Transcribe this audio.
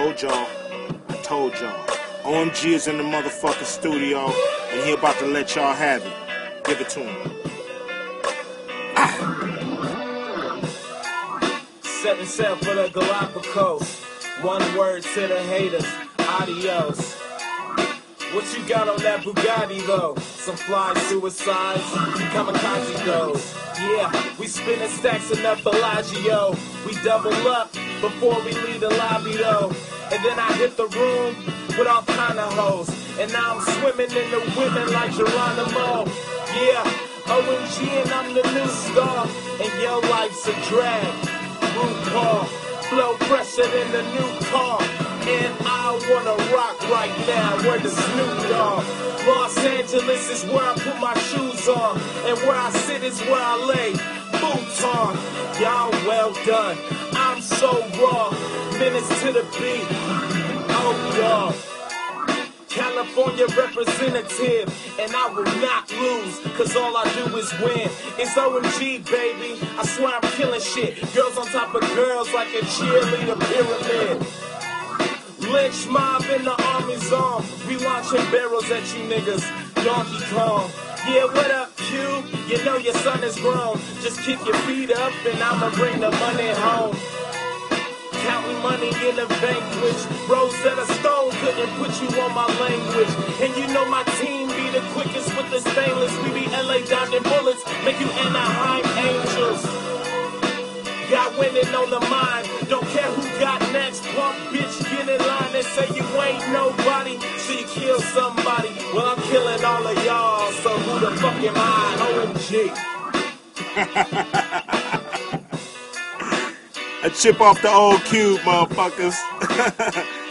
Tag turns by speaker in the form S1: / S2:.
S1: told y'all. OMG is in the motherfucking studio, and he about to let y'all have it. Give it to him.
S2: Setting sail for the Galapagos. One word to the haters, adios. What you got on that Bugatti though? Some fly suicides, kamikaze goes. Yeah, we spinning stacks in the Bellagio. We double up before we leave the lobby though. And then I hit the room with all kind of hoes. And now I'm swimming in the women like Geronimo. Yeah, OMG and I'm the new star. And your life's a drag. RuPaul, flow fresher than the new car. And I wanna rock right now, where the Snoop Dogg. Los Angeles is where I put my shoes on, and where I sit is where I lay boots on. Y'all well done, I'm so raw, minutes to the beat. Oh dog, California representative, and I will not lose, cause all I do is win. It's OMG, baby, I swear I'm killing shit. Girls on top of girls like a cheerleader pyramid. Lynch mob in the army's on. We launching barrels at you niggas. Donkey Kong. Yeah, what up, Q? You know your son is grown. Just kick your feet up and I'ma bring the money home. Counting money in a vanquish. Rosetta Stone couldn't put you on my language. And you know my team be the quickest with the stainless. We be LA dodging bullets. Make you Anaheim Angels. Got winning on the mind. Don't care who got next. Pump bitch, get in line and say you ain't nobody. So you kill somebody. Well, I'm killing all of y'all. So who the fuck am I? OMG.
S1: A chip off the old cube, motherfuckers.